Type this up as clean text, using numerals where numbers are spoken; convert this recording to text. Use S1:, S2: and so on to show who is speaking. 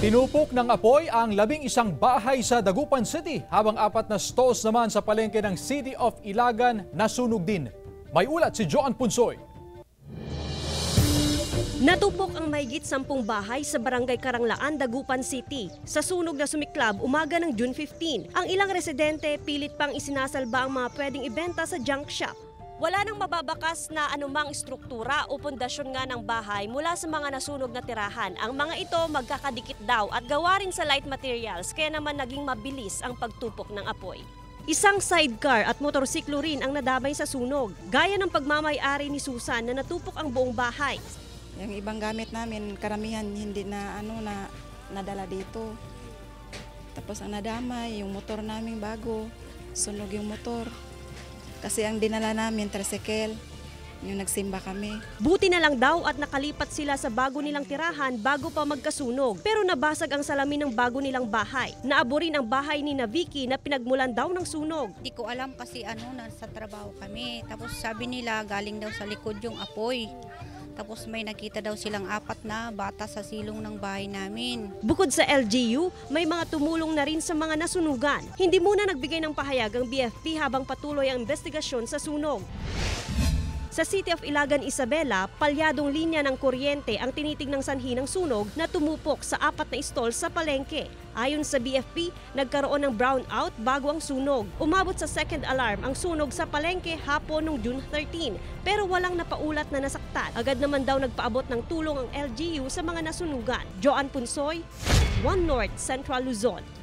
S1: Tinupok ng apoy ang 11 bahay sa Dagupan City habang 4 na stalls naman sa palengke ng City of Ilagan nasunog din. May ulat si Joan Punsoy.
S2: Natupok ang mahigit 10 bahay sa Barangay Karanglaan, Dagupan City. Sa sunog na sumiklab umaga ng June 15, ang ilang residente pilit pang isinasalba ang mga pwedeng ibenta sa junk shop. Wala nang mababakas na anumang struktura o pundasyon nga ng bahay mula sa mga nasunog na tirahan. Ang mga ito magkakadikit daw at gawa rin sa light materials kaya naman naging mabilis ang pagtupok ng apoy. Isang sidecar at motorsiklo rin ang nadamay sa sunog, gaya ng pagmamay-ari ni Susan na natupok ang buong bahay.
S3: Yung ibang gamit namin, karamihan hindi na nadala dito. Tapos ang nadamay, yung motor namin bago, sunog yung motor. Kasi ang dinala namin, tricycle, yung nagsimba kami.
S2: Buti na lang daw at nakalipat sila sa bago nilang tirahan bago pa magkasunog. Pero nabasag ang salamin ng bago nilang bahay. Naabo rin ang bahay ni Vicky na pinagmulan daw ng sunog.
S4: Di ko alam kasi nasa trabaho kami. Tapos sabi nila galing daw sa likod yung apoy. Tapos may nakita daw silang 4 na bata sa silong ng bahay namin.
S2: Bukod sa LGU, may mga tumulong na rin sa mga nasunugan. Hindi muna nagbigay ng pahayag ang BFP habang patuloy ang investigasyon sa sunog. Sa City of Ilagan, Isabela, palyadong linya ng kuryente ang tinitingnang sanhi ng sunog na tumupok sa 4 na stall sa palengke. Ayon sa BFP, nagkaroon ng brownout bago ang sunog. Umabot sa second alarm ang sunog sa palengke hapon noong June 13, pero walang napaulat na nasaktan. Agad naman daw nagpaabot ng tulong ang LGU sa mga nasunugan. Joan Punsoy, One North, Central Luzon.